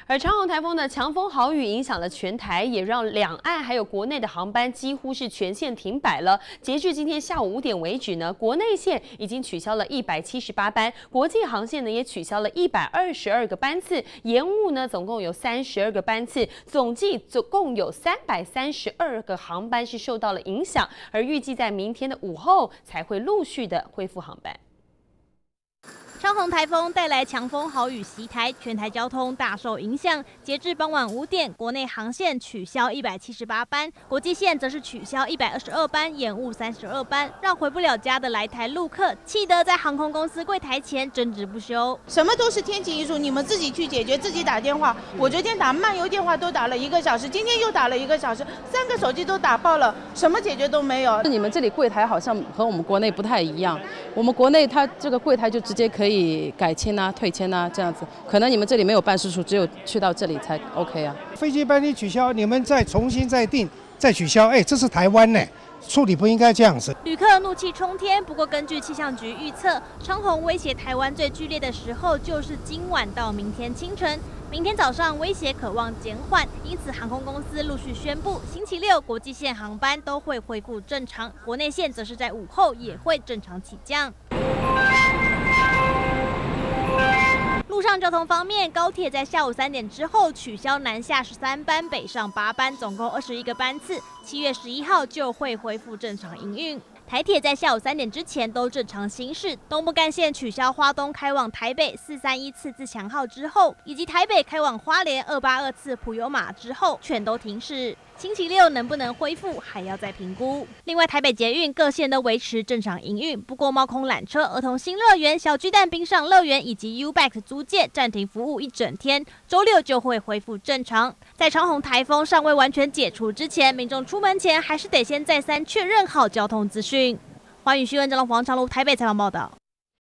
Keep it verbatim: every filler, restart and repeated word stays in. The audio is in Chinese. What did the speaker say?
而长虹台风的强风豪雨影响了全台，也让两岸还有国内的航班几乎是全线停摆了。截至今天下午五点为止呢，国内线已经取消了一百七十八班，国际航线呢也取消了一百二十二个班次，延误呢总共有三十二个班次，总计总共有三百三十二个航班是受到了影响，而预计在明天的午后才会陆续的恢复航班。 长虹台风带来强风豪雨袭台，全台交通大受影响。截至傍晚五点，国内航线取消一百七十八班，国际线则是取消一百二十二班，延误三十二班，让回不了家的来台陆客气得在航空公司柜台前争执不休。 什么都是天气因素，你们自己去解决，自己打电话。我昨天打漫游电话都打了一个小时，今天又打了一个小时，三个手机都打爆了，什么解决都没有。 你们这里柜台好像和我们国内不太一样，我们国内它这个柜台就直接可以。 可以改签啊、退签啊，这样子，可能你们这里没有办事处，只有去到这里才 OK 啊。 飞机班机取消，你们再重新再订、再取消，哎，这是台湾呢，处理不应该这样子。 旅客怒气冲天，不过根据气象局预测，长虹威胁台湾最剧烈的时候就是今晚到明天清晨。 明天早上威胁可望减缓，因此航空公司陆续宣布，星期六国际线航班都会恢复正常，国内线则是在午后也会正常起降。路上交通方面，高铁在下午三点之后取消南下十三班、北上八班，总共二十一个班次，七月十一号就会恢复正常营运。 台铁在下午三点之前都正常行驶，东部干线取消花东开往台北四三一次自强号之后，以及台北开往花莲二八二次普悠玛之后，全都停驶。星期六能不能恢复，还要再评估。另外，台北捷运各线都维持正常营运，不过猫空缆车、儿童新乐园、小巨蛋冰上乐园以及 U-Bike 租借暂停服务一整天，周六就会恢复正常。在长虹台风尚未完全解除之前，民众出门前还是得先再三确认好交通资讯。华语新闻张龙黄长路台北采访报道。